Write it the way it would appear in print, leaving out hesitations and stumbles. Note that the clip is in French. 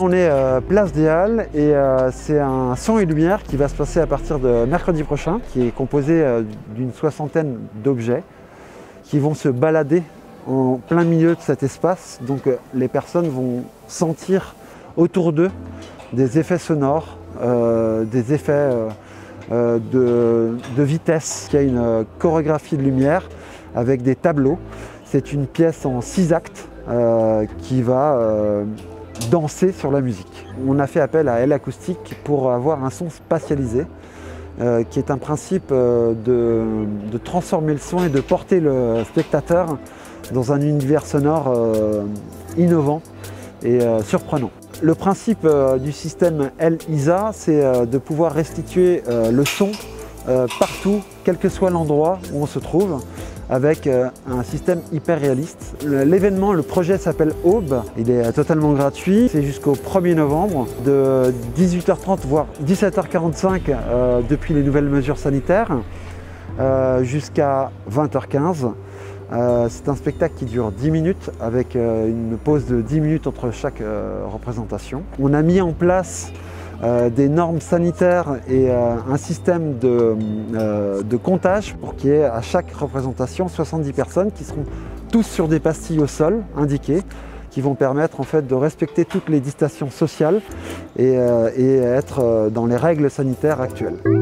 On est place des Halles et c'est un son et lumière qui va se passer à partir de mercredi prochain, qui est composé d'une soixantaine d'objets qui vont se balader en plein milieu de cet espace. Donc les personnes vont sentir autour d'eux des effets sonores, des effets de vitesse. Il y a une chorégraphie de lumière avec des tableaux. C'est une pièce en 6 actes qui va danser sur la musique. On a fait appel à l'acoustique pour avoir un son spatialisé, qui est un principe de transformer le son et de porter le spectateur dans un univers sonore innovant et surprenant. Le principe du système LISA, c'est de pouvoir restituer le son partout, quel que soit l'endroit où on se trouve, avec un système hyper réaliste. L'événement, le projet s'appelle Aube, il est totalement gratuit, c'est jusqu'au 1er novembre, de 18h30 voire 17h45 depuis les nouvelles mesures sanitaires, jusqu'à 20h15. C'est un spectacle qui dure 10 minutes avec une pause de 10 minutes entre chaque représentation. On a mis en place des normes sanitaires et un système de comptage pour qu'il y ait à chaque représentation 70 personnes qui seront tous sur des pastilles au sol indiquées, qui vont permettre en fait de respecter toutes les distances sociales et être dans les règles sanitaires actuelles.